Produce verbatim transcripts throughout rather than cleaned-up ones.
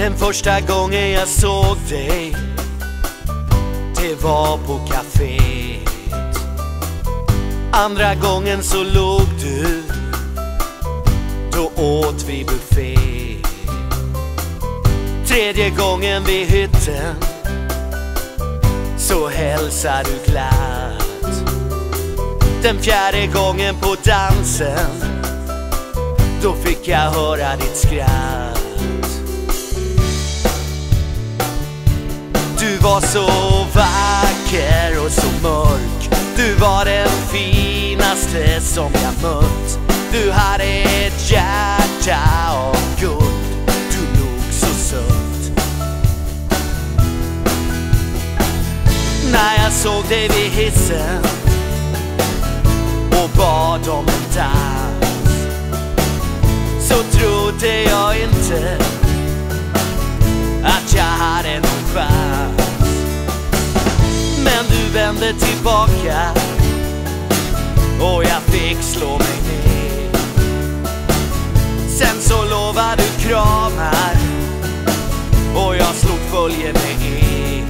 Den första gången jag såg dig, det var på kaféet. Andra gången så låg du, då åt vi buffé. Tredje gången vid hytten, så hälsar du glatt. Den fjärde gången på dansen, då fick jag höra ditt skratt. Du var så vacker och så mörk. Du var den finaste som jag mött. Du hade ett hjärta av guld. Du låg så sött. När jag såg dig vid hissen och bad om en dans, så trodde jag inte att jag hade någon chans. Men du vände tillbaka och jag fick slå mig ner. Sen så lovade du kramar och jag slog följe med er.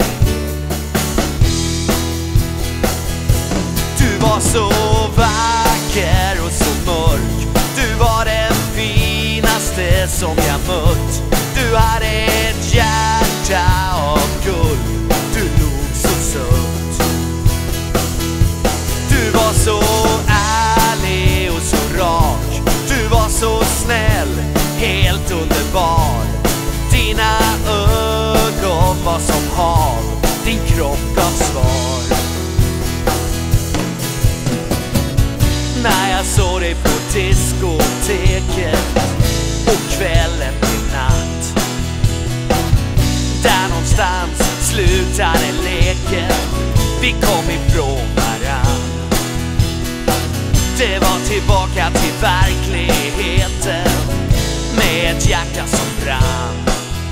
Du var så vacker och så mörk. Du var den finaste som jag mött. Du hade ett hjärta av guld. Du låg så sött. Du var så ärlig och så rak. Du var så snäll, helt underbar. Dina ögon var som hav. Din kropp gav svar. När jag såg dig på diskoteket och kvällen till natt, där någonstans slutade leken. Vi kom ifrån varann. Det var tillbaka till verkligheten med ett hjärta som brann.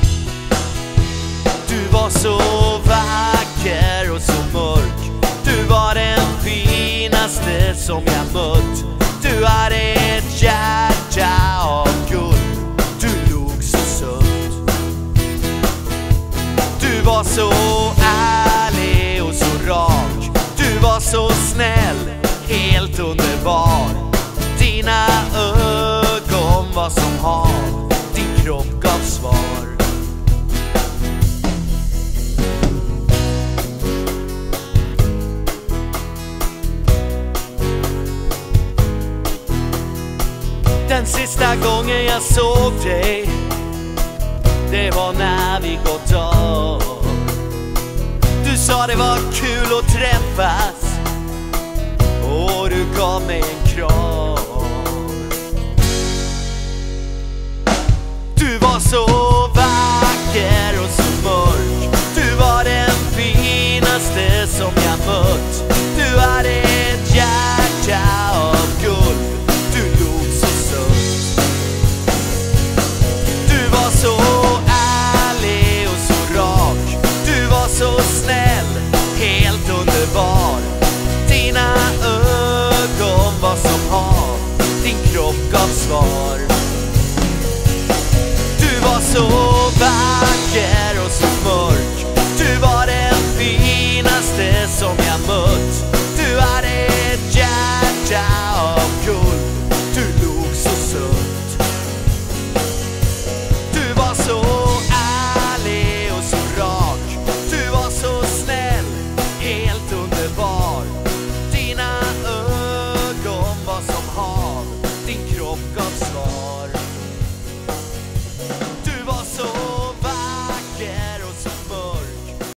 Du var så vacker och så mörk. Du var den finaste som jag mött. Du hade ett hjärta av guld. Du låg så sött. Du var så ärlig och så rak. Du var så snäll, helt underbar. Dina ögon var som hav. Din kropp gav svar. Den sista gången jag såg dig, det var när vi gått av. Du sa det var kul att träffas och du gav mig en kram. Du var så vacker och så mörk. Du var den finaste som jag mött. Du hade ett hjärta av guld. Du låg så sött. Du var så ärlig och så rak. Du var så snäll, helt underbar. Dina ögon var som hav. Din kropp gav svar. Du var så vacker och så mörk. Du var den finaste som jag mött. Du hade ett hjärta